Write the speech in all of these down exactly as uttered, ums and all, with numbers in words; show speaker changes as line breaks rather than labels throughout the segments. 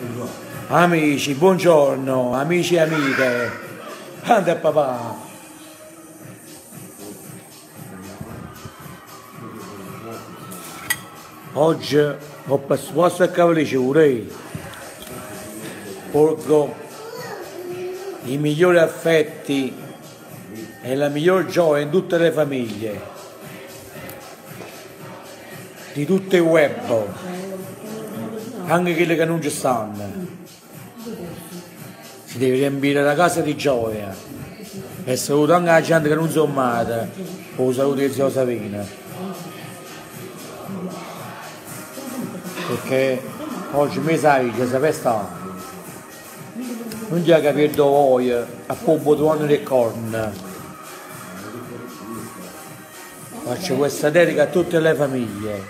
Amici, buongiorno, amici e amiche. Anda papà. Oggi ho passato a cavallicure. Porgo i migliori affetti e la miglior gioia in tutte le famiglie, di tutte i web, anche quelli che non ci stanno. Si deve riempire la casa di gioia. E saluto anche la gente che non sono amata, o saluto di zio Savino, perché oggi mi sai che sapete stare. Non già capito voi a pombo tuono le corna. Faccio questa dedica a tutte le famiglie.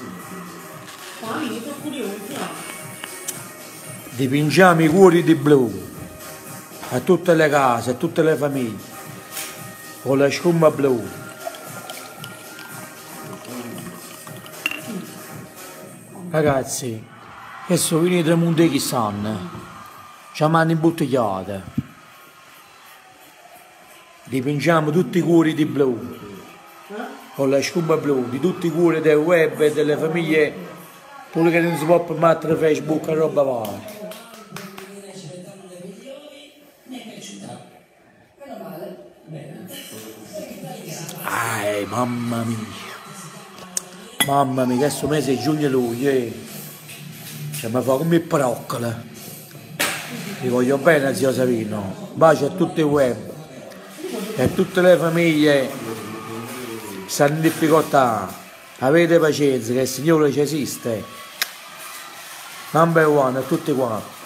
Dipingiamo i cuori di blu a tutte le case, a tutte le famiglie, con la sciumma blu. Ragazzi, adesso venite monte chi sanno. Ci hanno imbottigliate. Dipingiamo tutti i cuori di blu, con la sciumma blu, di tutti i cuori del web e delle famiglie, pure che non si può permettere Facebook e roba varia. Ah, mamma mia, mamma mia, questo mese è giugno e luglio, eh. Cioè, mi fa come il paroccolo. Vi voglio bene, zio Savino. Bacio a tutti i web e a tutte le famiglie che stanno in difficoltà. Avete pazienza, che il Signore ci esiste. Number one a tutti quanti.